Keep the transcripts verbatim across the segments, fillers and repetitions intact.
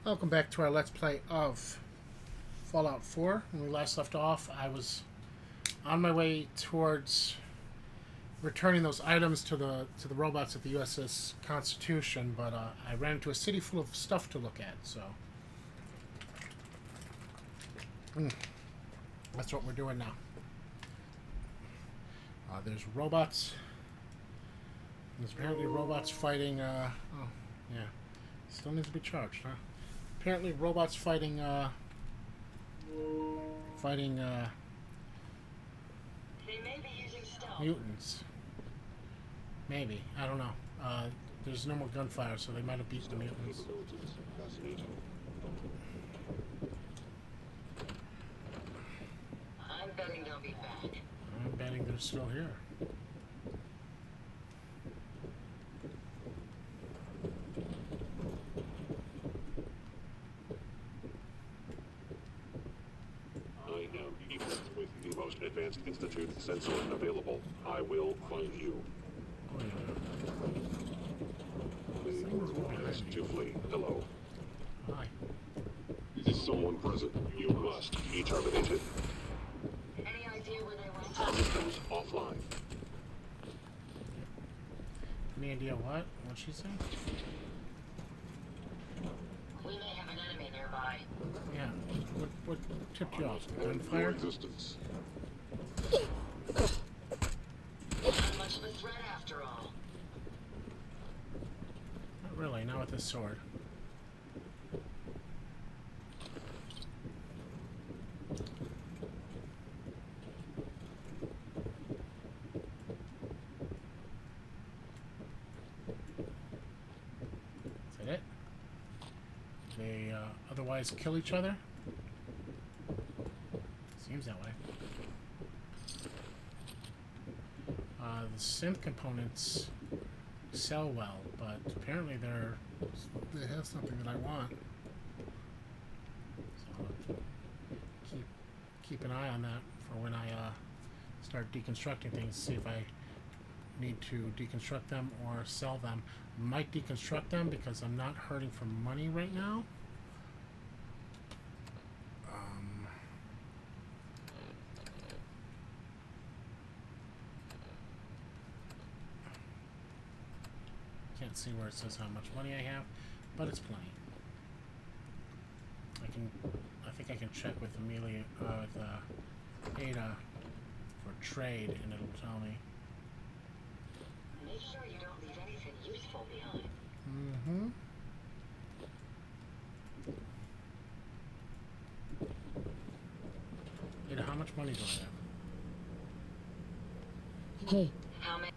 Welcome back to our Let's Play of Fallout four. When we last left off, I was on my way towards returning those items to the to the robots at the U S S Constitution, but uh, I ran into a city full of stuff to look at, so mm, that's what we're doing now. Uh, there's robots. There's apparently robots fighting, uh, oh, yeah, still needs to be charged, huh? Apparently robots fighting, uh, fighting, uh, they may be using stealth. mutants. Maybe. I don't know. Uh, there's no more gunfire, so they might have beaten the mutants. I'm betting they'll be back. I'm betting they're still here. Advanced Institute sensor available. I will find you. They were asked to flee. Hello. Hi. Is someone present? You must be terminated. Any idea where they went? Systems offline. Any idea what? What'd she say? We may have an enemy nearby. Yeah. What, what tipped you off? Your Gunfire? existence. Not much of a threat after all. Not really, not with this sword. Is that it? They uh, otherwise kill each other? Seems that way. Uh, the synth components sell well, but apparently they're they have something that I want. So keep keep an eye on that for when I uh, start deconstructing things. See if I need to deconstruct them or sell them. Might deconstruct them because I'm not hurting for money right now. Can't see where it says how much money I have, but it's plenty. I can, I think I can check with Amelia, uh, with uh, Ada for trade, and it'll tell me. Make sure you don't leave anything useful behind. Mm-hmm. Ada, how much money do I have? Hey. How many?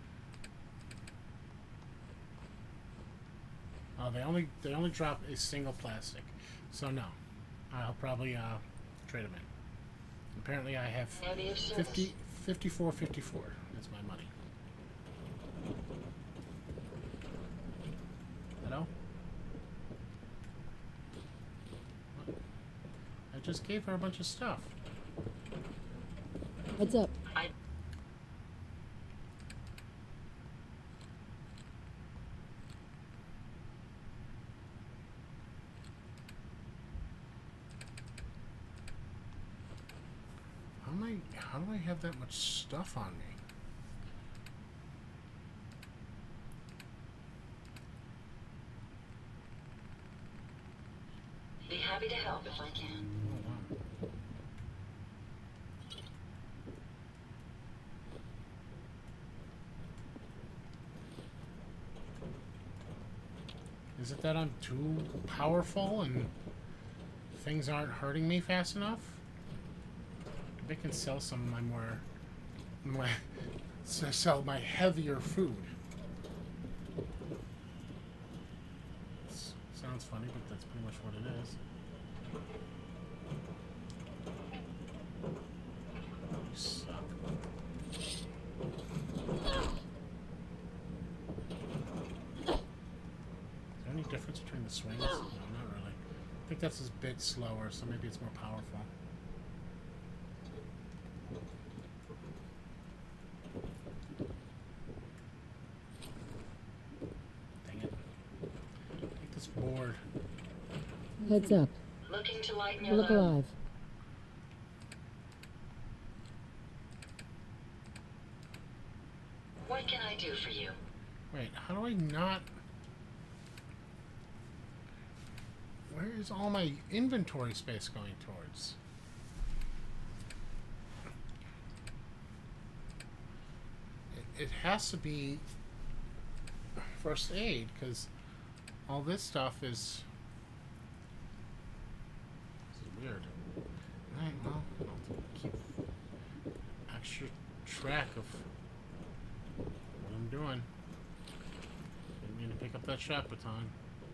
Oh, they only they only drop a single plastic, so no, I'll probably uh, trade them in. Apparently, I have fifty, fifty-four, fifty-four. That's my money. Hello? What? I just gave her a bunch of stuff. What's up? I How am I? How do I have that much stuff on me? be happy to help if I can. Oh, wow. Is it that I'm too powerful and things aren't hurting me fast enough? Maybe I can sell some of my more, my, sell my heavier food. This sounds funny, but that's pretty much what it is. You suck. Is there any difference between the swings? No, not really. I think that's a bit slower, so maybe it's more powerful. Dang it. Take this board. Heads up. Looking to lighten your Look load. alive. What can I do for you? Wait, how do I not... Where is all my inventory space going towards? It, it has to be first aid, because all this stuff is... This is weird. Alright, well, I'll keep extra track of what I'm doing. Didn't mean to pick up that shock baton.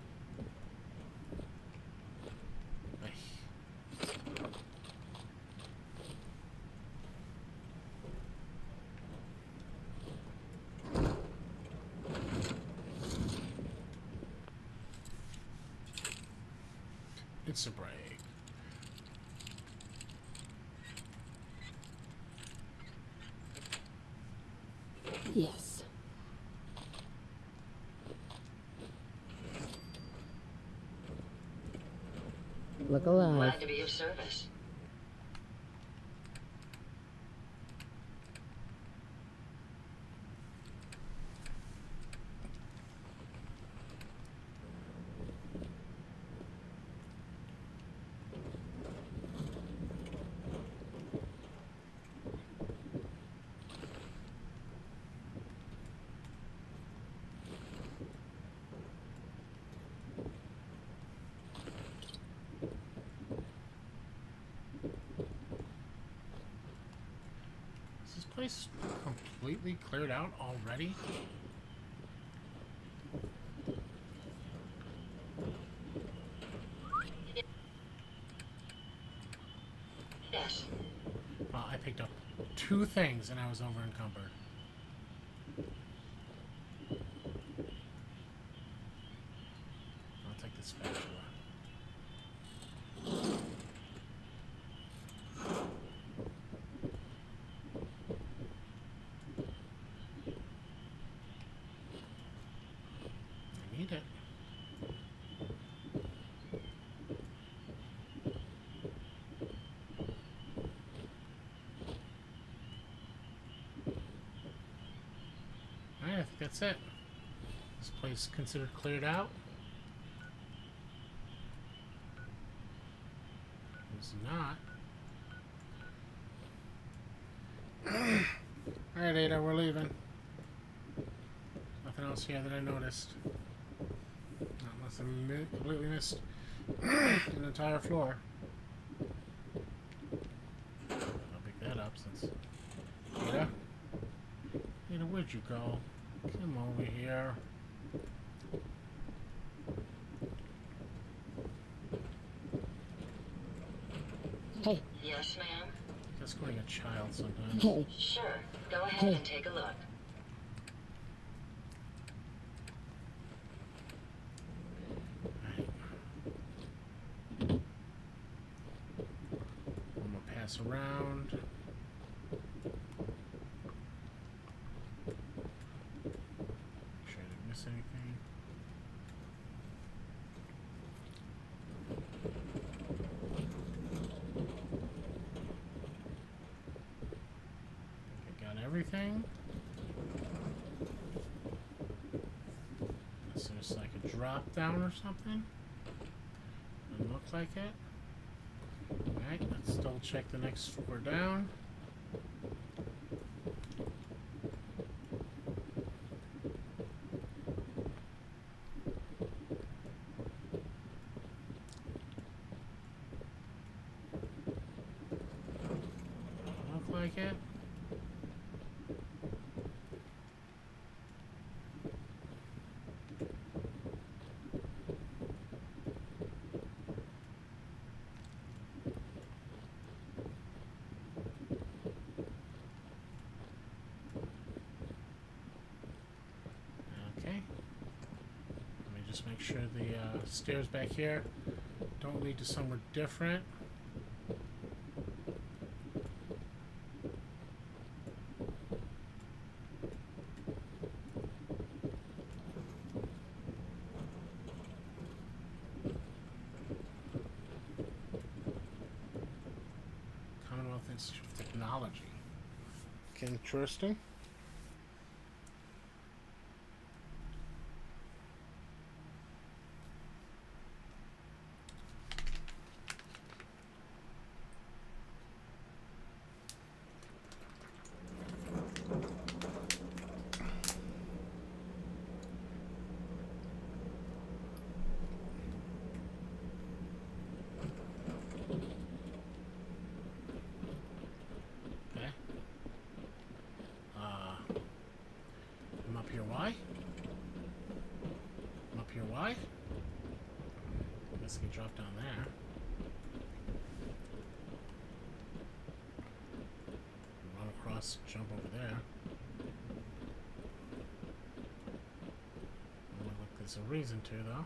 It's a break. Yes. Look alive. Glad to be of service. Is this place completely cleared out already? Yes. Well, I picked up two things and I was over encumbered. I'll take this spatula. I need it. Alright, I think that's it. This place considered cleared out. It's not. Alright, Ada, we're leaving. Nothing else here that I noticed. Not unless I mi- completely missed an entire floor. I'll pick that up since... Ada? Ada, where'd you go? Come over here. Hey, Yes, ma'am. Just going a child sometimes. hey. Sure. Go ahead Hey. and take a look. Alright. I'm gonna pass around. Make sure I didn't miss anything. I got everything. Unless there's like a drop down or something. Doesn't look like it. Alright, let's double check the next floor down. Doesn't look like it. Okay. Let me just make sure the uh, stairs back here don't lead to somewhere different. Interesting. Drop down there. Run across, jump over there. Oh, look, there's a reason to, though.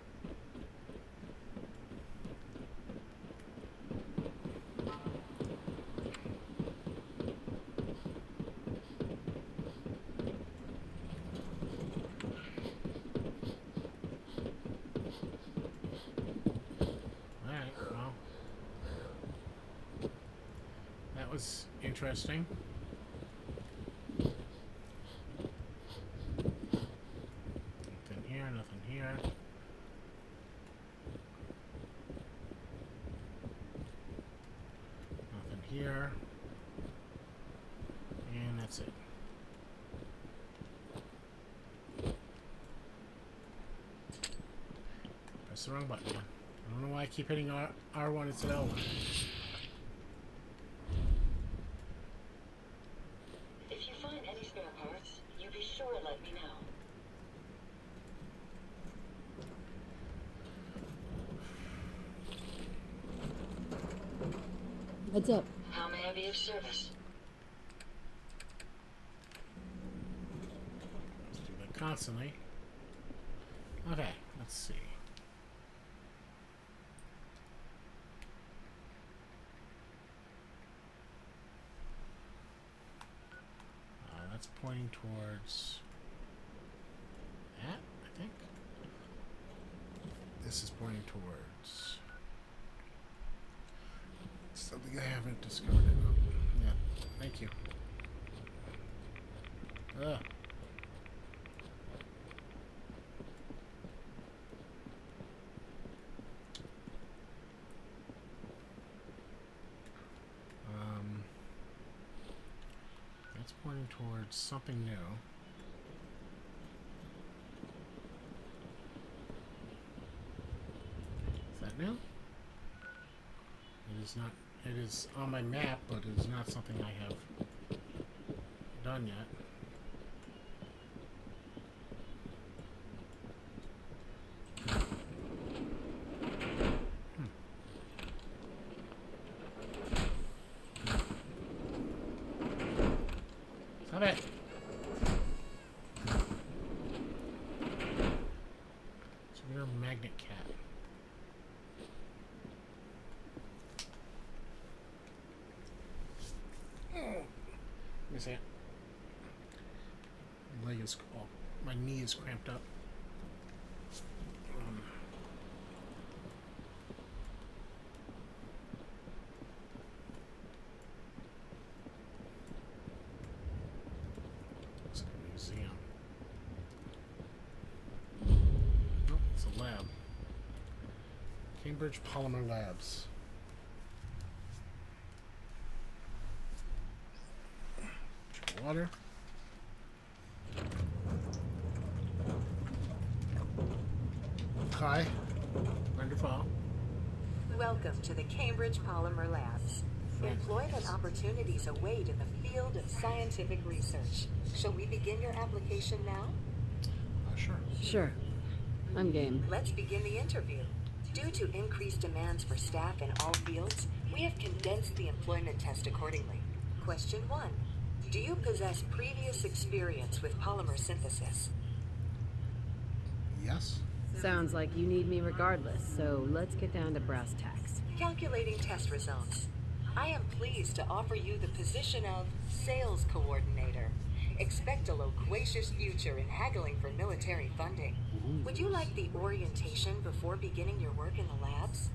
Interesting. Nothing here, nothing here. Nothing here. And that's it. Press the wrong button again. I don't know why I keep hitting R R1 instead of L one. What's up? How may I be of service? Let's do that constantly. Okay, let's see. Uh, that's pointing towards that, I think. This is pointing towards something I haven't discovered. Oh, yeah, thank you. Ugh. Um, that's pointing towards something new. Is that new? It is not. It is on my map, but it is not something I have done yet. Hmm. Stop it! It's a real magnet cat. Let me see it. My leg is, oh, my knee is cramped up. Um, looks like a museum. Nope, it's a lab. Cambridge Polymer Labs. Water. Hi. Wonderful. Welcome to the Cambridge Polymer Labs. Employment opportunities await in the field of scientific research. Shall we begin your application now? Uh, sure. Sure. I'm game. Let's begin the interview. Due to increased demands for staff in all fields, we have condensed the employment test accordingly. Question one. Do you possess previous experience with polymer synthesis? Yes. Sounds like you need me regardless, so let's get down to brass tacks. Calculating test results. I am pleased to offer you the position of sales coordinator. Expect a loquacious future in haggling for military funding. Ooh. Would you like the orientation before beginning your work in the labs?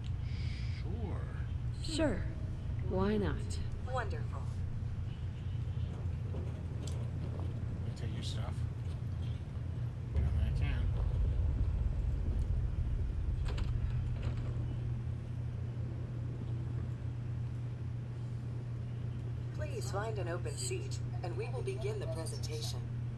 Sure. Sure. Why not? Wonderful. your stuff. Apparently I can. Please find an open seat, and we will begin the presentation.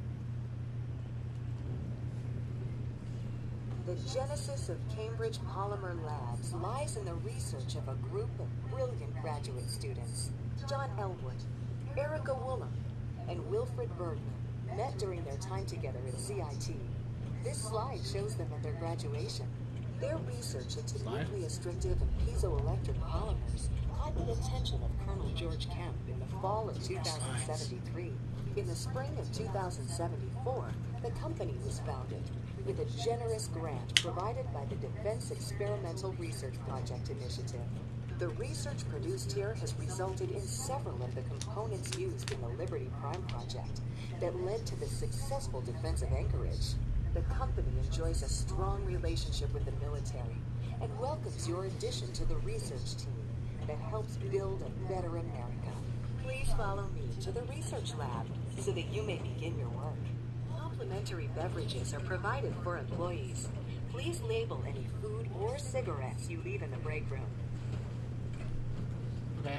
The genesis of Cambridge Polymer Labs lies in the research of a group of brilliant graduate students. John Elwood, Erica Woolham, and Wilfred Bergman met during their time together at C I T. This slide shows them at their graduation. Their research into nucleostrictive and piezoelectric polymers caught the attention of Colonel George Kemp in the fall of two thousand seventy-three. In the spring of two thousand seventy-four, the company was founded with a generous grant provided by the Defense Experimental Research Project Initiative. The research produced here has resulted in several of the components used in the Liberty Prime project that led to the successful defense of Anchorage. The company enjoys a strong relationship with the military and welcomes your addition to the research team that helps build a better America. Please follow me to the research lab so that you may begin your work. Complimentary beverages are provided for employees. Please label any food or cigarettes you leave in the break room. Okay.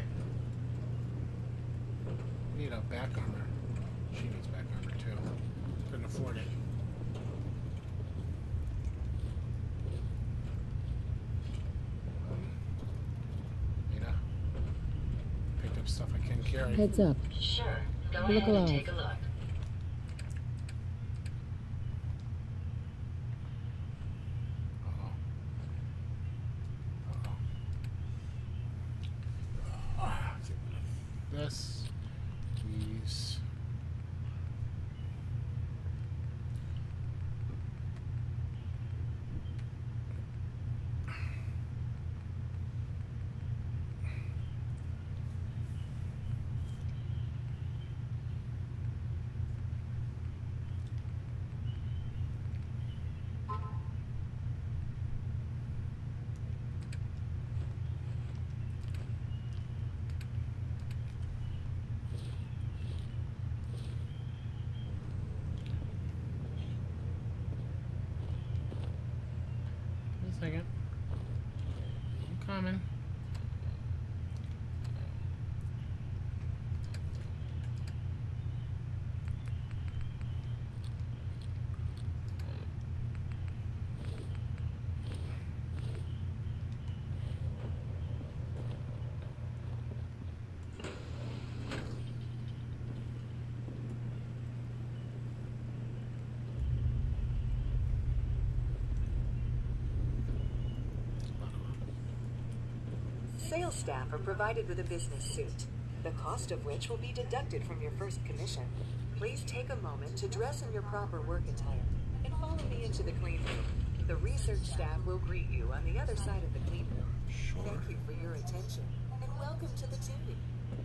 We need a back armor. She needs back armor too. Couldn't afford it. Nina. Picked up stuff I can't carry. Heads up. Sure. Go Look ahead and alive. take a look. Uh-oh. Uh-oh. Ah, get rid of this. These. Wait a second. I'm coming. Sales staff are provided with a business suit, the cost of which will be deducted from your first commission. Please take a moment to dress in your proper work attire and follow me into the clean room. The research staff will greet you on the other side of the clean room. Sure. Thank you for your attention and welcome to the team.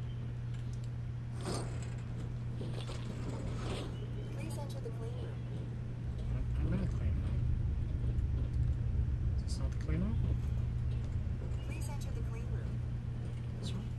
Please enter the clean room. I'm in the clean room. Is this not the clean room? Please enter the clean room. This one?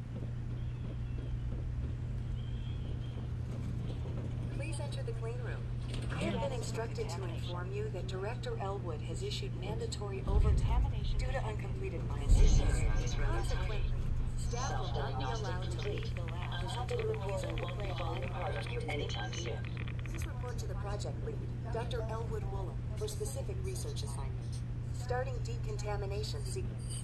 Please enter the clean room. I have been instructed to inform you that Director Elwood has issued mandatory overtime due to uncompleted milestones. Consequently, staff will not be allowed to leave the lab. I'm happy to report I won't be falling apart on you anytime soon. Please report to the project lead, Doctor Elwood Woolham, for specific research assignment. Starting decontamination sequence.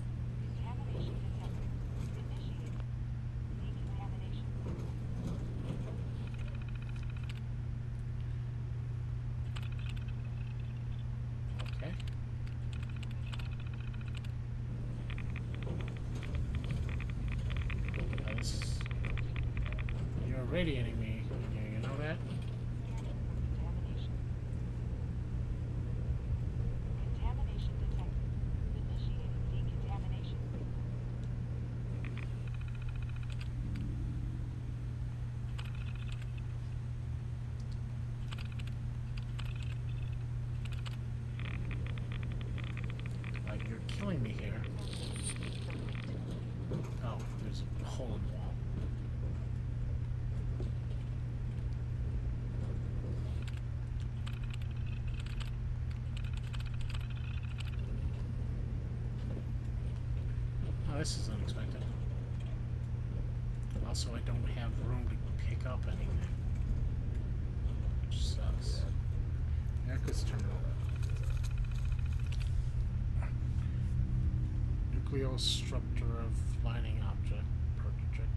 Okay. Now this, you're irradiating me. You, you know that? Contamination detected. Initiating decontamination. Like, you're killing me here. Oh, there's a hole in the wall. Oh, this is unexpected. Also, I don't have room to pick up anything, which sucks. Nucleus terminal. Nucleostructure of lining object project.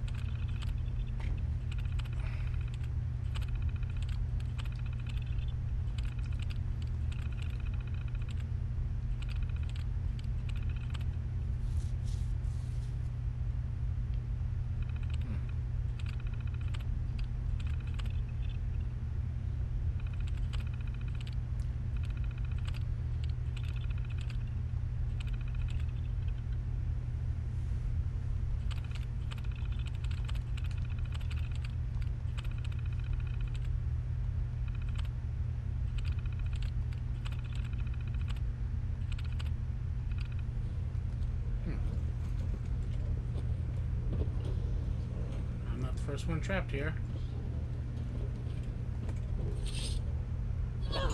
First one trapped here. Okay.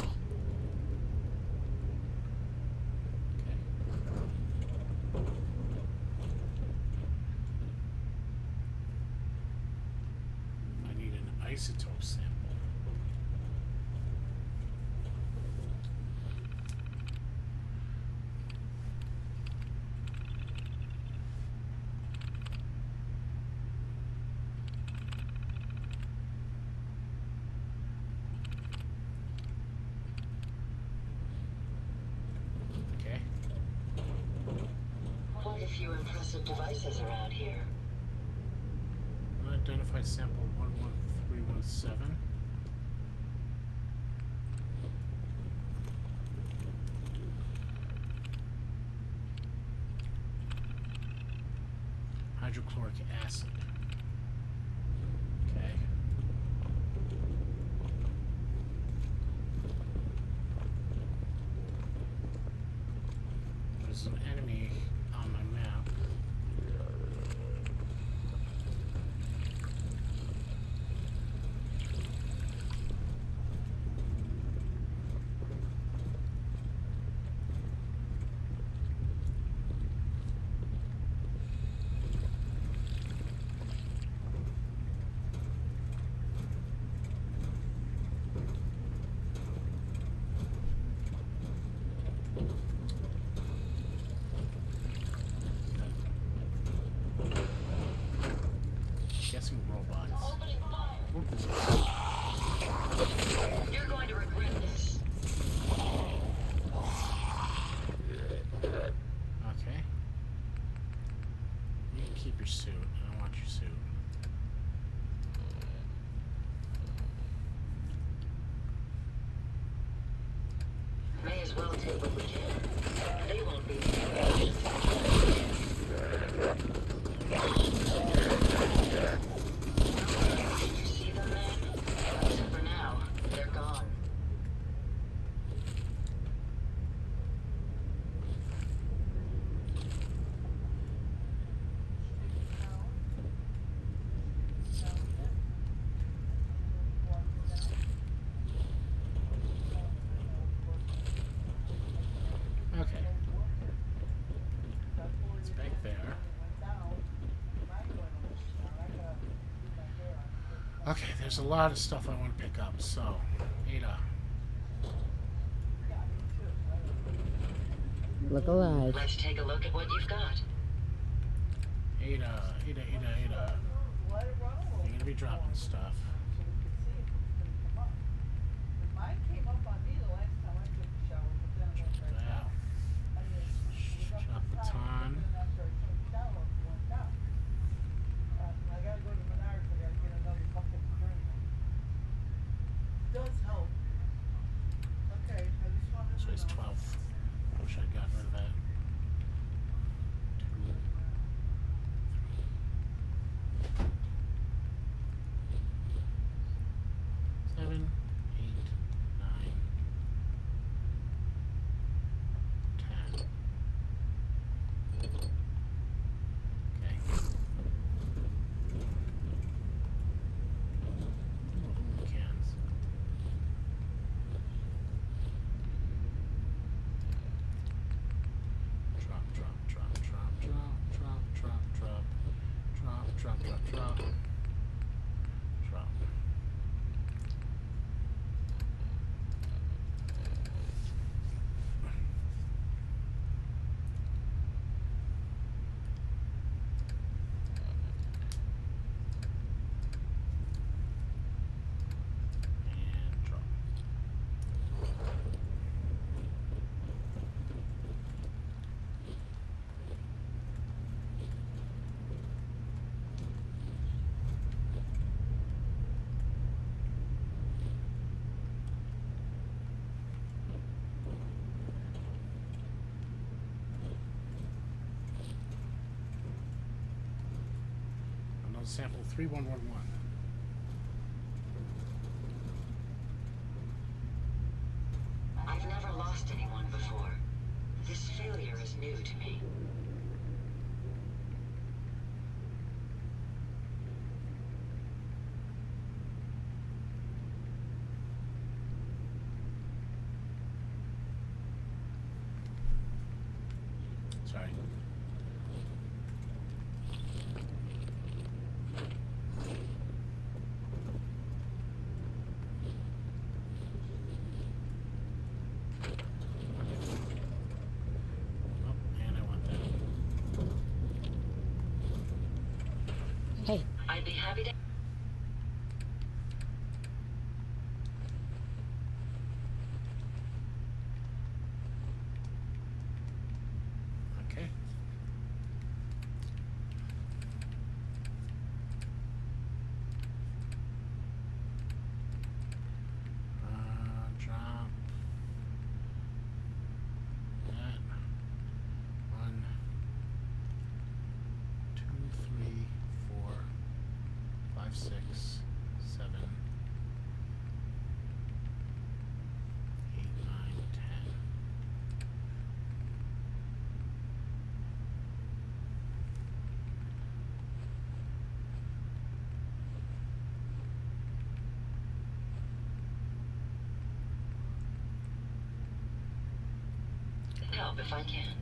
I need an isotope sample. Quite a few impressive devices around here. Unidentified sample one one three one seven. Hydrochloric acid. Okay. There's an enemy on my map. Guessing robots. You're going to regret this. Okay. You can keep your suit. I don't want your suit. May as well take what we can. They won't be. Did you see them, man? Except for now, they're gone. Okay. It's back there. Okay, there's a lot of stuff I want to pick up, so Ada. Look alive. Let's take a look at what you've got. Ada, Ada, Ada, Ada. You're gonna be dropping stuff. Wow. Drop the ton. So it's twelve. Wish I'd gotten rid of that. Seven, eight, nine. drop, drop, drop. Drop. And drop. Another sample three one one one. I've never lost anyone before. This failure is new to me. Sorry. Oh, and I want that. Hey, I'd be happy to. Okay. Uh, drop that. One, two, three, four, five, six, seven, eight, nine, ten. Help if I can.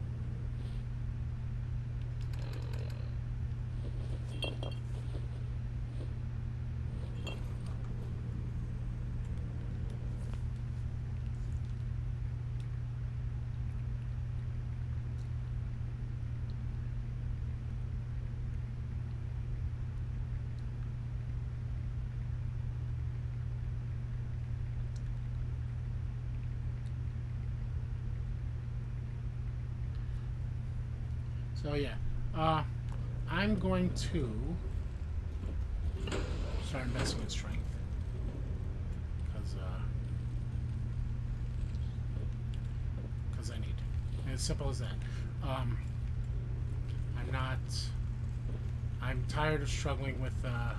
So yeah, uh, I'm going to start investing in strength because because I need. And it's simple as that. Um, I'm not. I'm tired of struggling with. Uh,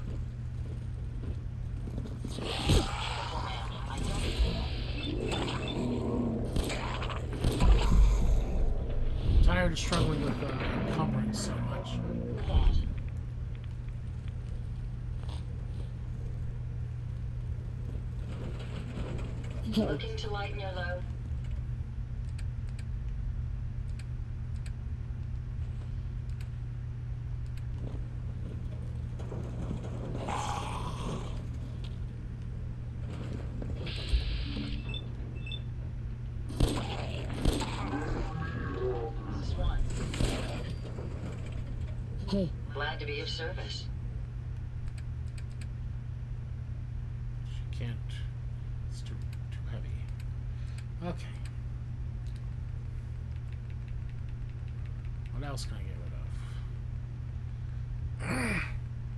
tired of struggling with uh, encumbrance so much. Looking to lighten your load? This is one. hey, Glad to be of service. She can't. It's too too heavy. Okay. What else can I get rid of?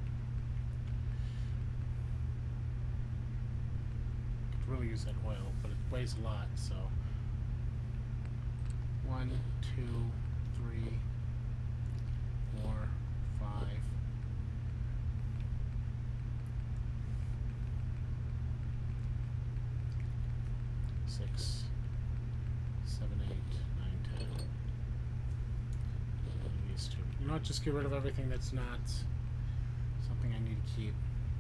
Could really use that oil, but it weighs a lot, so. One, two, three, four, five. Six, seven, eight, nine, ten. These two. You know what? Just get rid of everything that's not something I need to keep.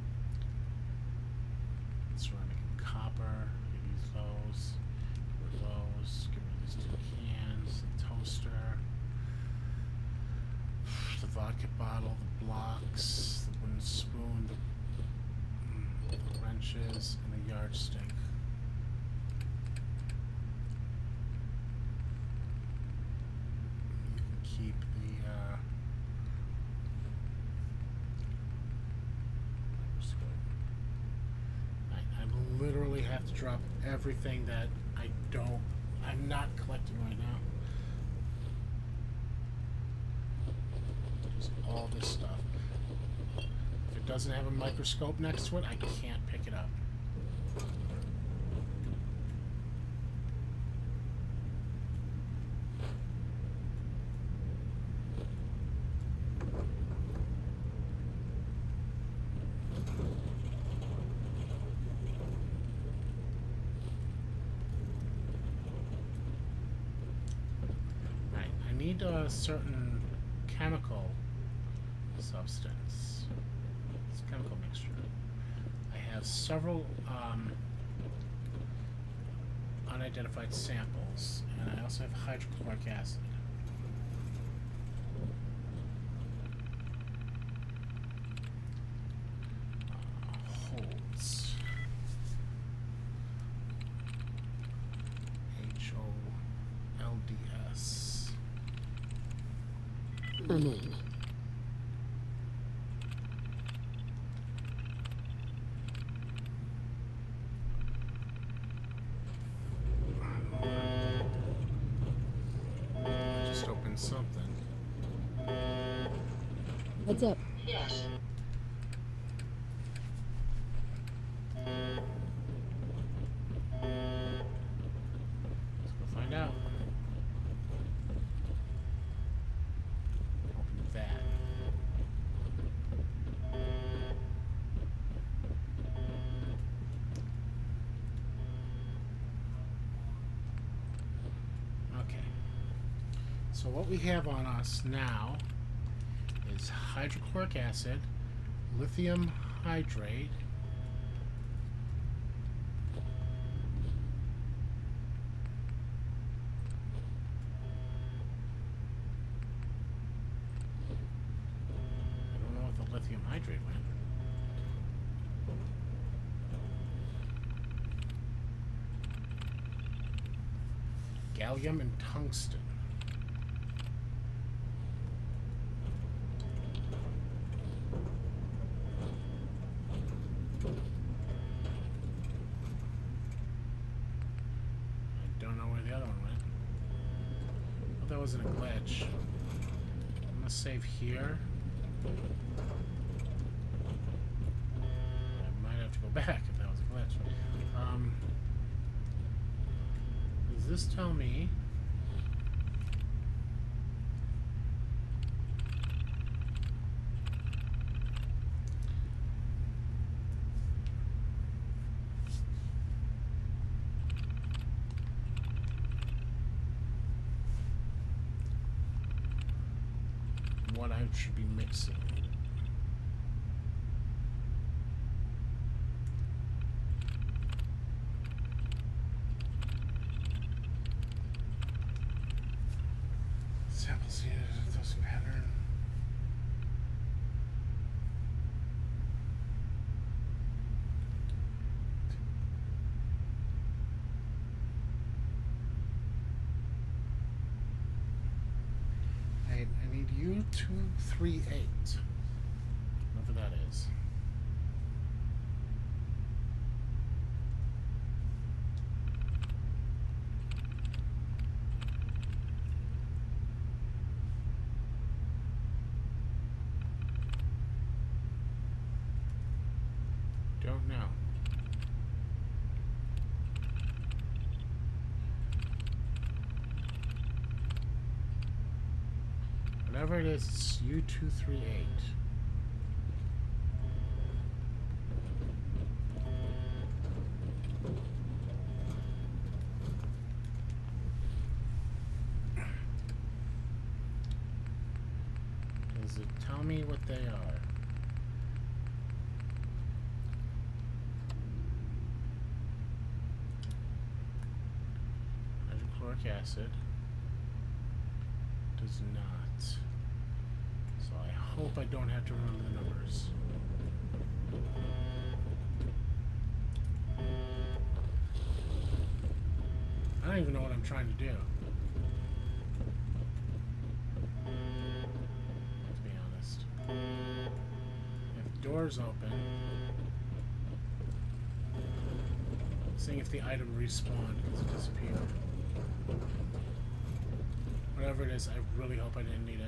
Ceramic and copper. Use those. Get rid of those. Get rid of these two cans. The toaster. The vodka bucket bottle, the blocks, the wooden spoon, the, mm, the wrenches, and the yardstick. You can keep the uh, microscope. I, I literally have to drop everything that I don't, I'm not collecting right now. Just all this stuff. If it doesn't have a microscope next to it, I can't pick it up. Right, I need a certain chemical substance. It's a chemical mixture. I have several um, unidentified samples, and I also have hydrochloric acid. Uh, holds. H O L D S. I'm in. Just opened something. What's up? Yes. Let's go find out. Open that. Okay. So what we have on us now is hydrochloric acid, lithium hydrate, I don't know what the lithium hydrate went. Gallium and tungsten. I don't know where the other one went. Oh, that wasn't a glitch. I'm gonna save here. I might have to go back if that was a glitch. Um, does this tell me what I should be mixing? Samples here, dosing pattern. I, I need U two three eight. Whatever that is. Don't know. Whatever it is, it's U two three eight. Does it tell me what they are? Hydrochloric acid does not. So I hope I don't have to remember the numbers. I don't even know what I'm trying to do. To be honest. If the door's open, seeing if the item respawned because it disappeared. Whatever it is, I really hope I didn't need it.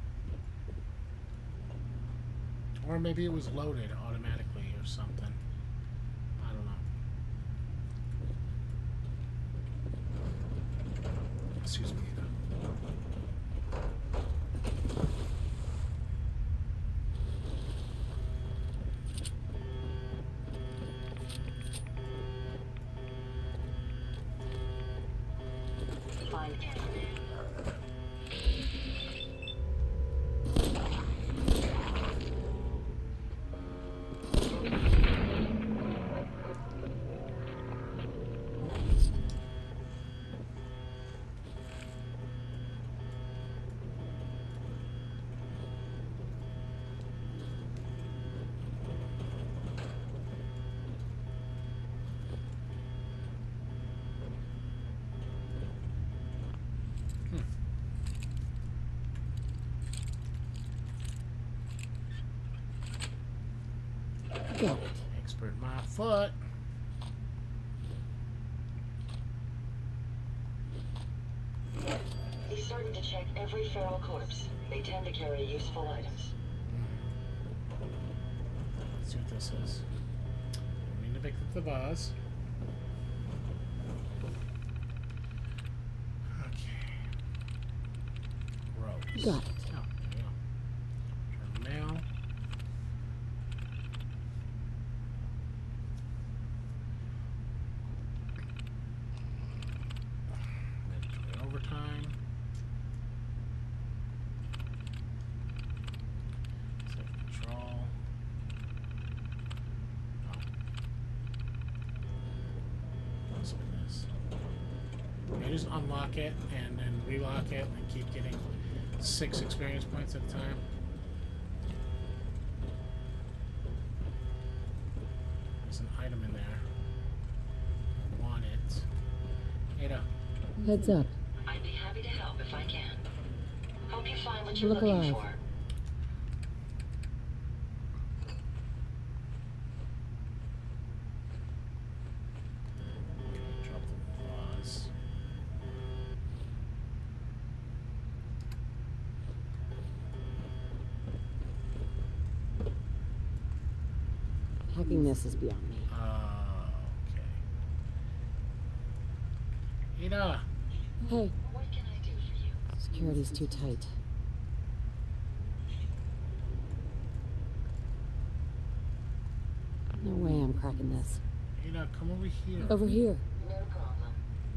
Or maybe it was loaded automatically or something. I don't know. Excuse me. Fine. Got it. Expert my foot. He's starting to check every feral corpse. They tend to carry useful items. Let's see what this is. I need to pick up the vase. Okay. Rose. Got it. Oh, there we go. Turn the mail. Mandatory overtime. Safe control. Oh. What's with this? Okay, just unlock it and then relock it and keep getting six experience points at a time. There's an item in there. I want it. Ada. Heads up. I'd be happy to help if I can. Hope you find what you're Look looking alive. for. Drop the vase. Hacking this is beyond me. Uh, okay. Ada. Hey, What can I do for you? security's too tight. No way I'm cracking this. Ada, come over here. Over here. No problem.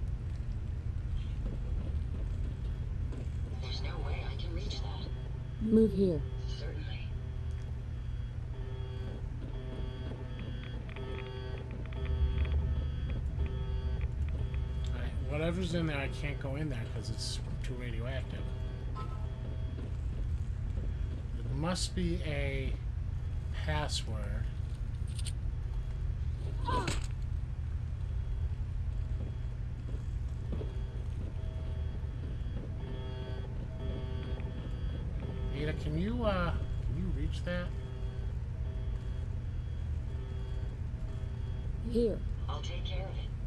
There's no way I can reach that. Move here. Certainly. Alright, whatever's in there, I can't go in there because it's too radioactive. There must be a password. Ada, can you, uh, can you reach that? Here. I'll take care of it.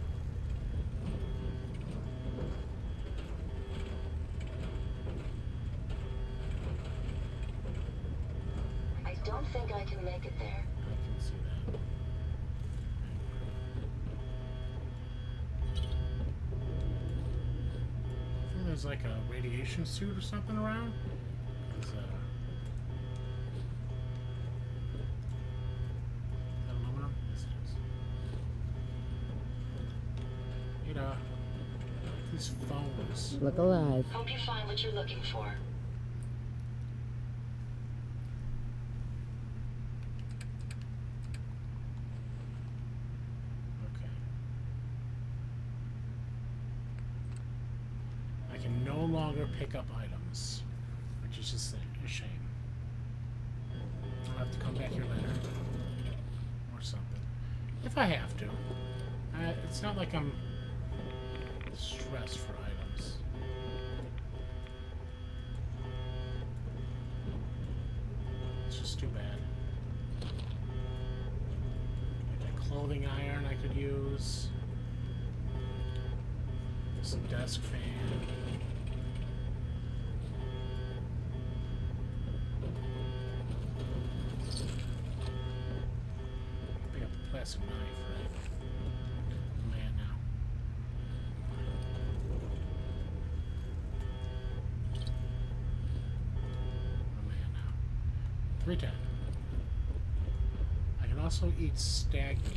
I don't think I can make it there. I can see that. I think there's like a radiation suit or something around. 'Cause, uh, is that aluminum? Yes, it is. Ada, these phones. Look alive. Hope you find what you're looking for. Okay. I can no longer pick up items, which is just a shame. have to come back here later. Or something. If I have to. Uh, it's not like I'm stressed for items. It's just too bad. Like a clothing iron I could use. Some desk fan. Pick up the plastic knife, right? Man, now. Oh man, now. three ten. I can also eat stag meat.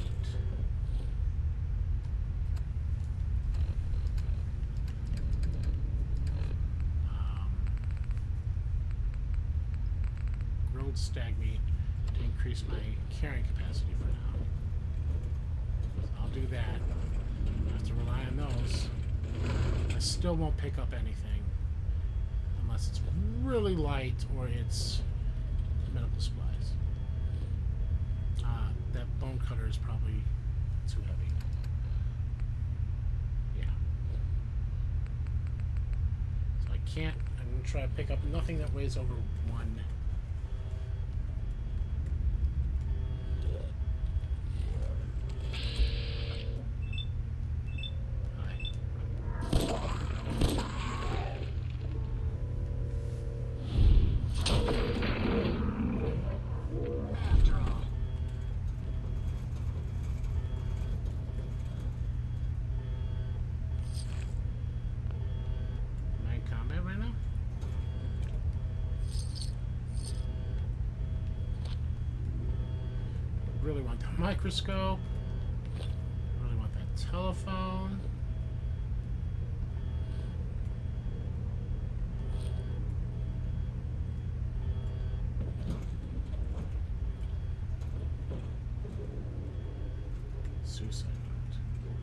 Stag meat to increase my carrying capacity for now. So I'll do that. I have to rely on those. I still won't pick up anything unless it's really light or it's medical supplies. Uh, that bone cutter is probably too heavy. Yeah. So I can't. I'm going to try to pick up nothing that weighs over one. Really want the microscope. Really want that telephone. Suicide note.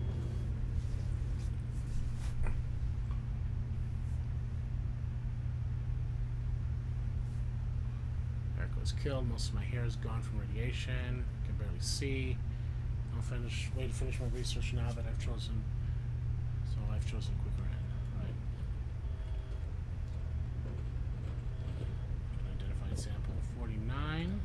Eric was killed. Most of my hair is gone from radiation. Can barely see. I'll finish. Wait to finish my research now that I've chosen. So I've chosen quicker end. Right. Identified sample forty-nine.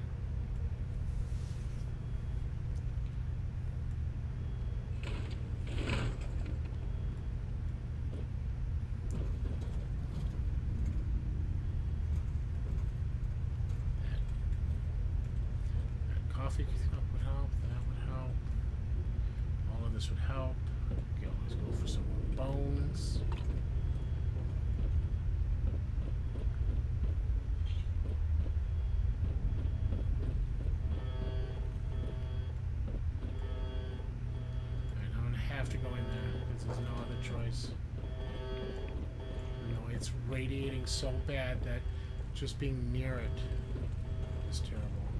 Coffee would help, that would help. All of this would help. Okay, let's go for some more bones. Alright, I'm gonna have to go in there because there's no other choice. You know, it's radiating so bad that just being near it is terrible.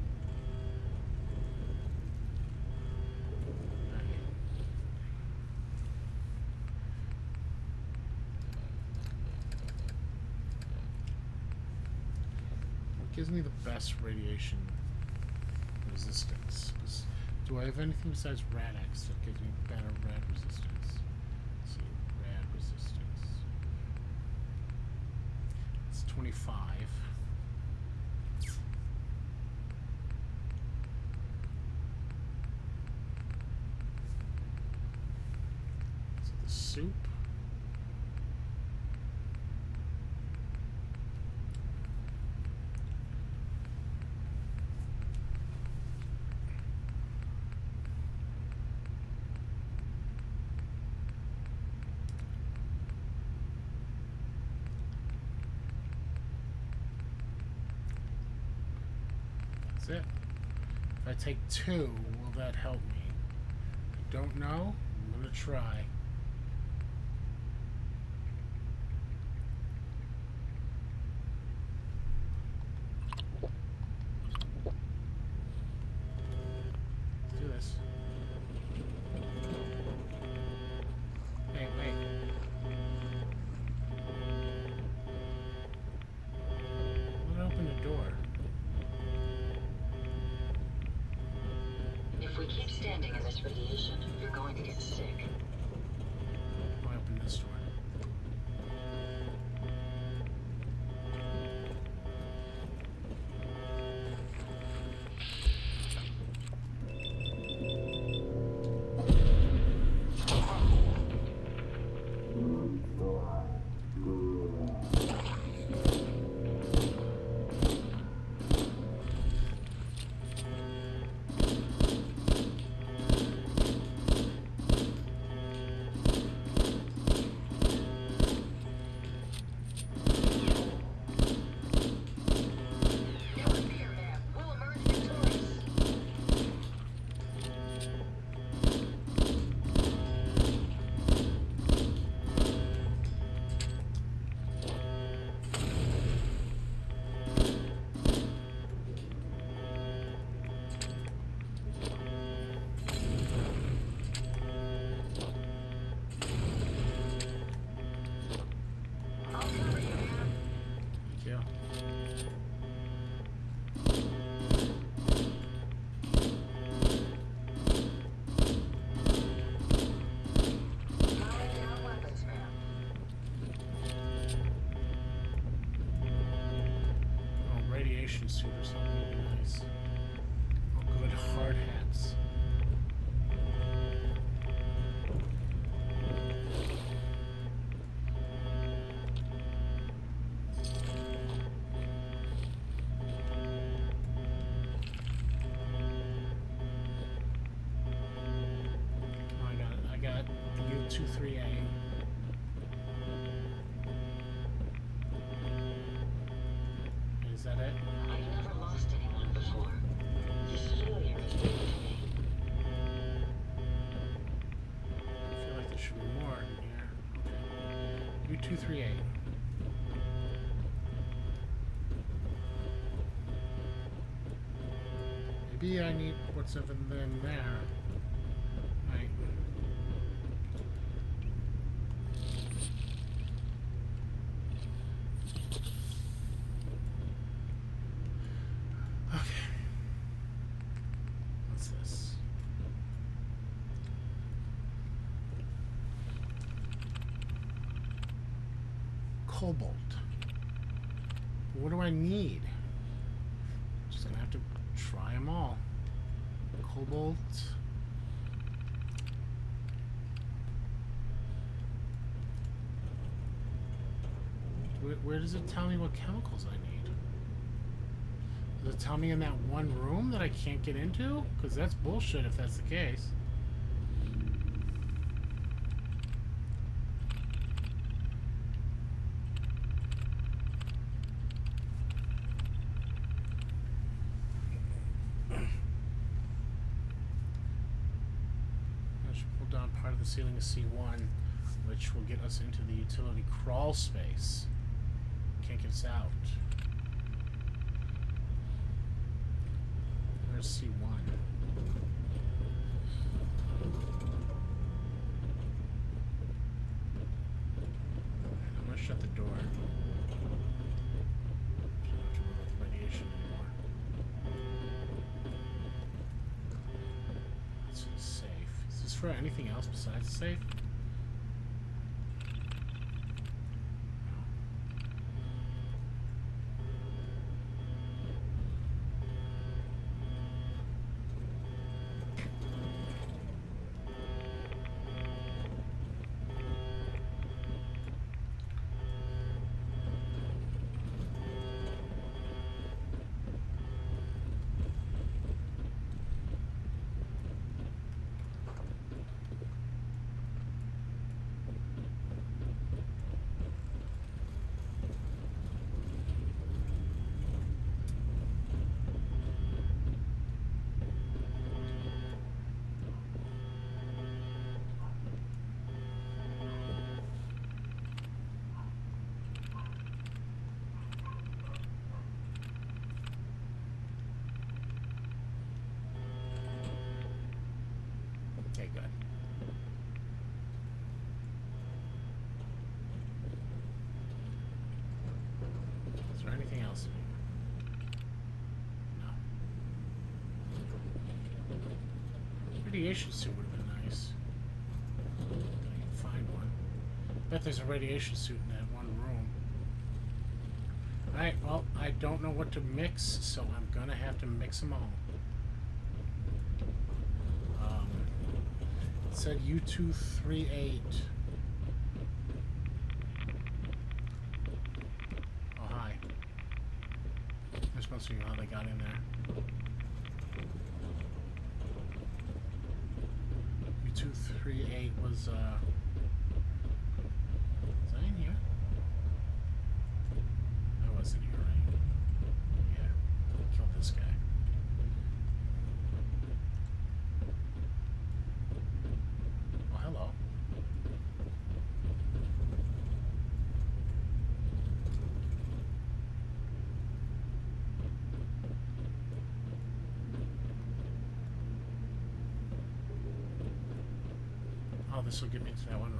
Gives me the best radiation resistance. Do I have anything besides Rad-X that gives me better rad resistance? Let's see, rad resistance. It's twenty-five. So the soup. That's it. If I take two, will that help me? I don't know. I'm gonna try. Let's do this. Hey, wait. I'm gonna open the door. Keep standing in this radiation. You're going to get sick. I open this door. Suit or something would be nice. Oh, good hard hats. Oh, I got it. I got the U twenty-three A. Is that it? I've never lost anyone before. This failure is new to me. I feel like there should be more in here. Okay. U twenty-three A. Maybe I need what's even in there. Right. Cobalt. What do I need? Just gonna have to try them all. Cobalt. Where, where does it tell me what chemicals I need? Does it tell me in that one room that I can't get into? Because that's bullshit if that's the case. Ceiling is C one, which will get us into the utility crawl space. Can't get us out. Where's C one? I'm gonna shut the door. I don't have to worry about the radiation anymore. This is safe. Is this for anything else besides the safe? Okay, good. Is there anything else in here? No. radiation suit would have been nice. If I can find one. Bet there's a radiation suit in that one room. Alright, well, I don't know what to mix, so I'm gonna have to mix them all. Um, it said U two thirty-eight. Oh, hi. They're supposed to be how they got in there. U two thirty-eight was, uh... was I in here? I wasn't here, right? Yeah. Killed this guy. Oh, hello. Oh, this will get me to that one room.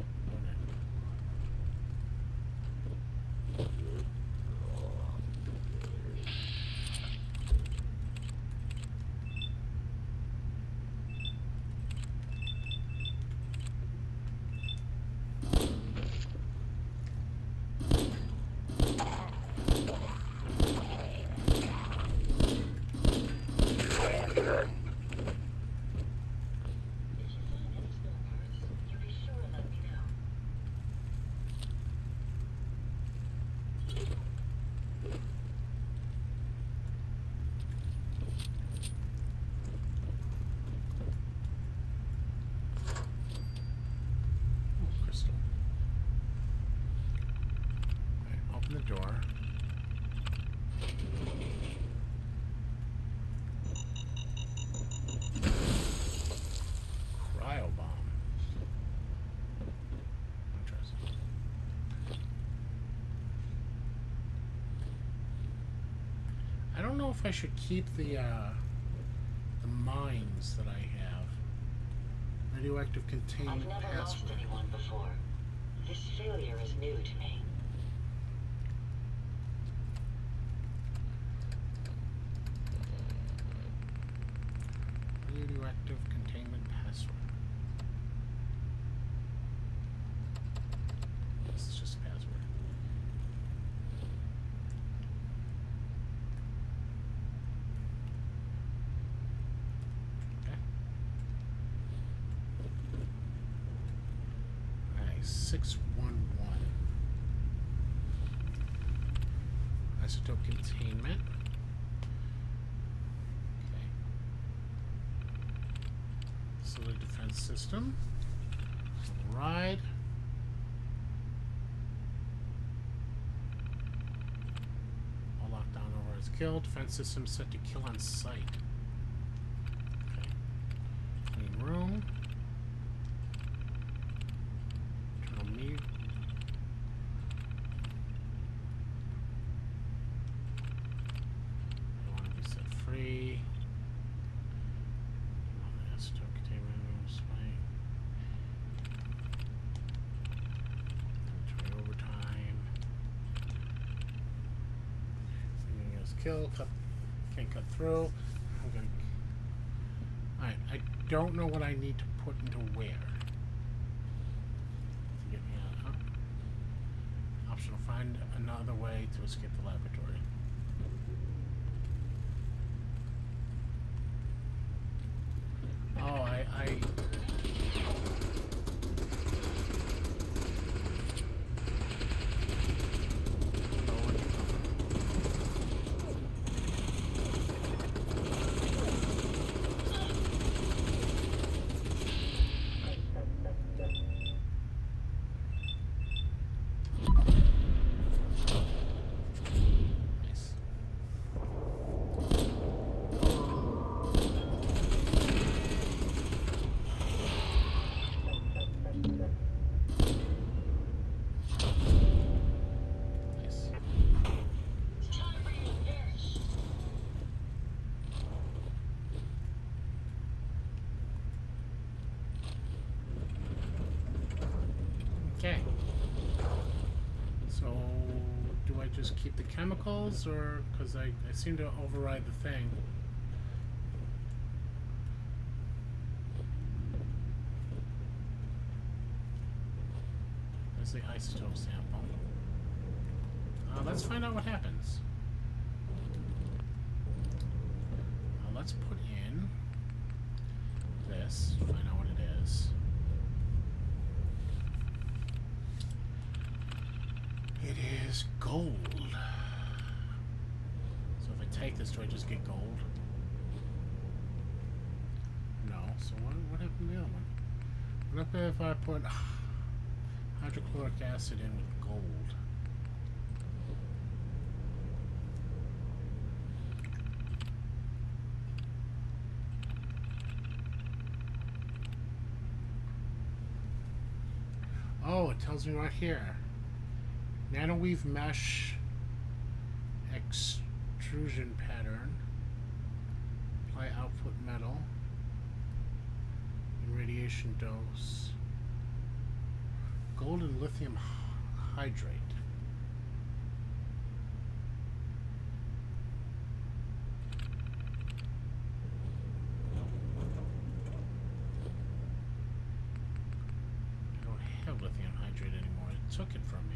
The door. Cryo bomb. Interesting. I don't know if I should keep the uh, the mines that I have. Radioactive containment I've never password. lost anyone before. This failure is new to me. Radioactive containment password. This is just a password. Okay. Alright, six one one. Isotope containment. The defense system. Ride. All locked down over as kill. Defense system set to kill on sight. Okay. Clean room. Internal mute. I want to be set free. Kill, cut, can't cut through. I'm gonna. Alright, I don't know what I need to put into where. To get me out. Huh? Optional, find another way to escape the laboratory. Oh, I. I Okay. So, do I just keep the chemicals, or because I, I seem to override the thing? There's the isotope sample. Uh, let's find out what happens. Uh, let's put in this, find out what it is. It is gold. So if I take this, do I just get gold? No. So what, what happened to the other one? What if I put hydrochloric acid in with gold? Oh, it tells me right here. Nanoweave mesh extrusion pattern. Apply output metal. Irradiation dose. Gold and lithium hydrate. I don't have lithium hydrate anymore. It took it from me.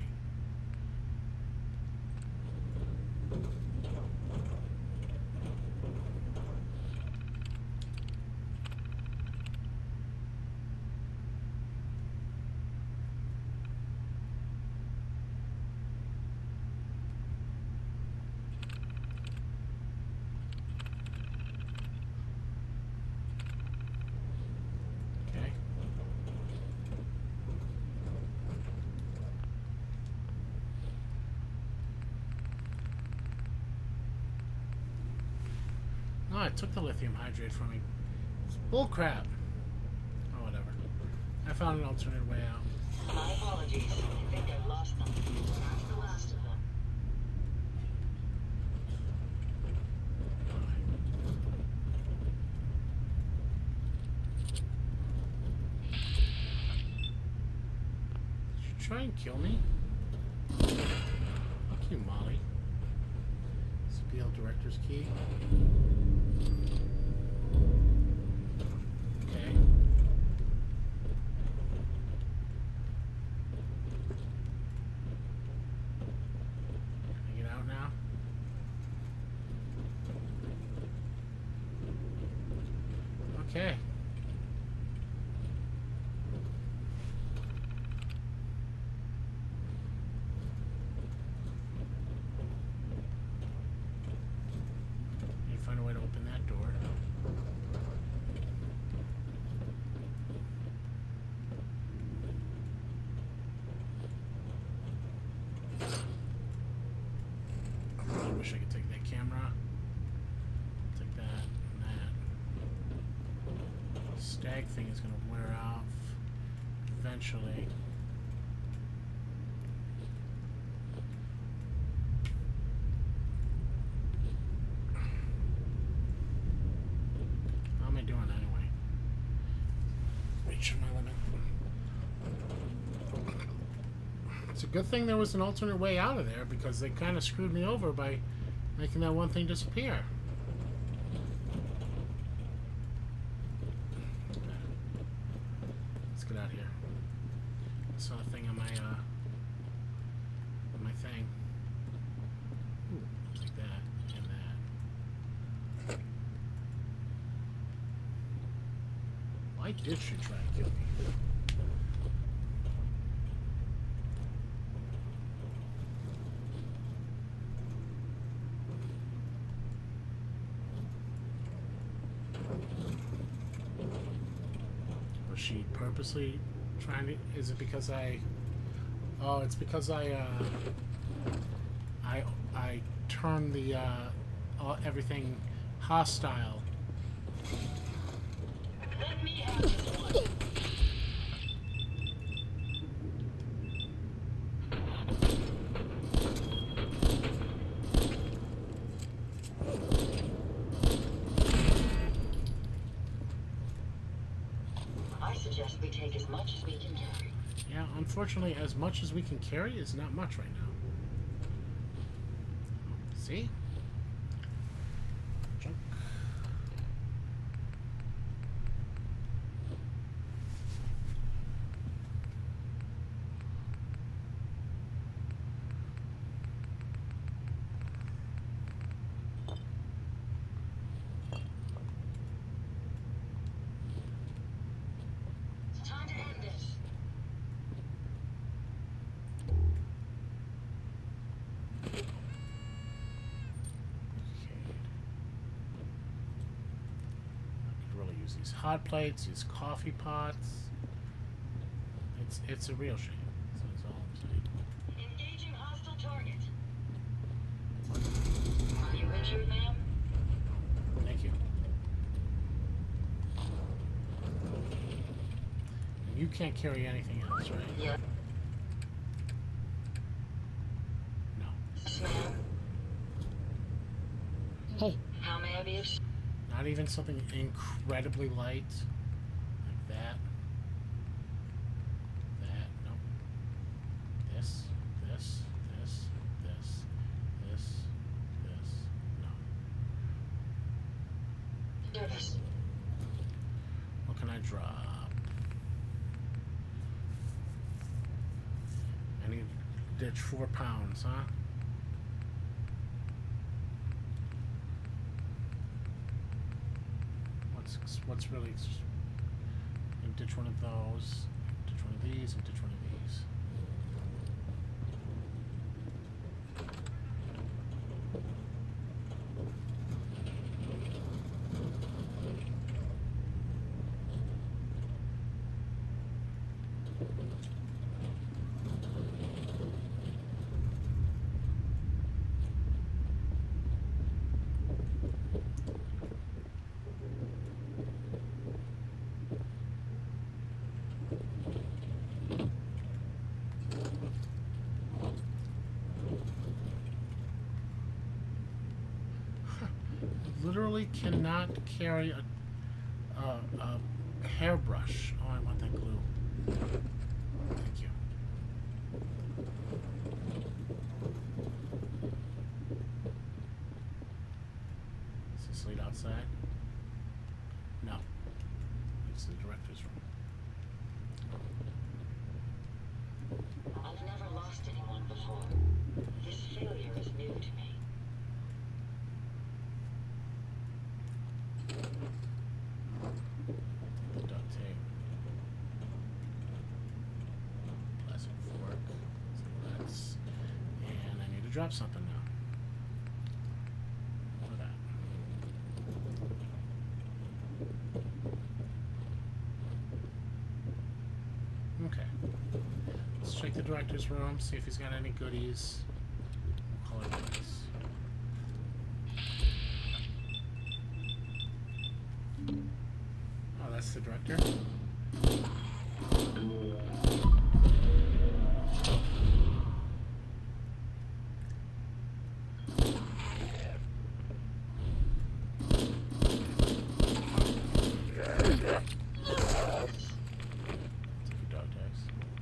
No, I took the lithium hydrate from me. It's bullcrap. Oh, whatever. I found an alternate way out. My apologies. I think I've lost them. That's the last of them. Did you try and kill me? Fuck you, Molly. C P L director's key. Okay. Can I get out now? Okay. Need to find a way to open that door. I really wish I could take that camera. Take that and that. Stag thing is going to wear off eventually. How am I doing anyway? Reaching my limit. It's a good thing there was an alternate way out of there because they kind of screwed me over by making that one thing disappear. Let's get out of here. I saw a thing on my uh on my thing. Ooh, like that and that. Why did she try and kill me? Was she purposely trying to? Is it because I? Oh, it's because I. Uh, I I turned the uh, all, everything hostile. Let me have this one. I suggest we take as much as we can carry. Yeah, unfortunately, as much as we can carry is not much right now. See? Junk. Use these hot plates, use coffee pots. It's it's a real shame. That's all I'm saying. Engaging hostile target. Are you injured, ma'am? Thank you. And you can't carry anything else, right? Yeah. No. Yes, ma'am. Hey, How may I be of... Not even something incredibly light like that. That, no. This, this, this, this, this, this, no. Service. What can I drop? I need to ditch four pounds, huh? What's what's really? And ditch one of those. Ditch one of these, and ditch one of these. Literally cannot carry a, a, a hairbrush. Oh, I want that glue. Thank you. Is this lead outside? No. It's the director's room. I've never lost anyone before. This failure is new to me. Duct tape. Plastic fork. So that's, and I need to drop something now. Look at that. Okay. Let's check the director's room, see if he's got any goodies. We'll call it this. Oh, that's the director. Take your dog tags.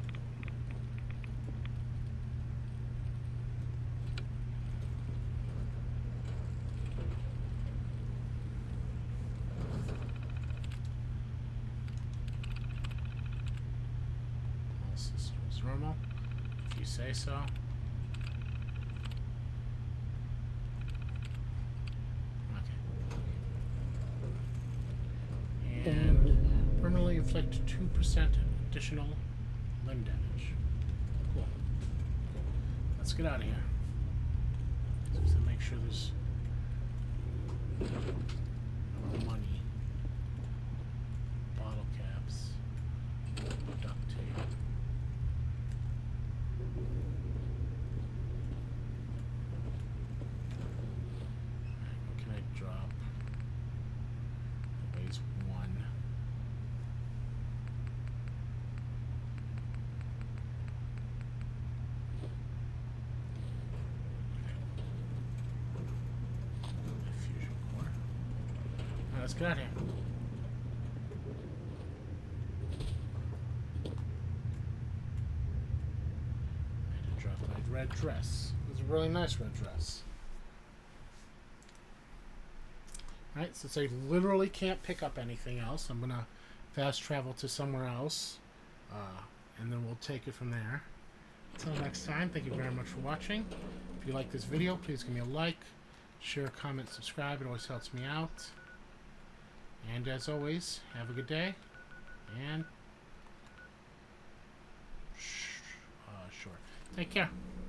All systems normal, if you say so. Okay. And permanently inflict two percent additional limb damage. Cool. Let's get out of here. Just to make sure there's no money. Bottle caps. Duct tape. Alright, what can I drop? That weighs one. Fusion core. Alright, let's get out of here. I had to drop my red dress. It was a really nice red dress. Alright, since I literally can't pick up anything else, I'm going to fast travel to somewhere else. Uh, and then we'll take it from there. Until next time, thank you very much for watching. If you like this video, please give me a like, share, comment, subscribe. It always helps me out. And as always, have a good day. And uh, sure. Take care.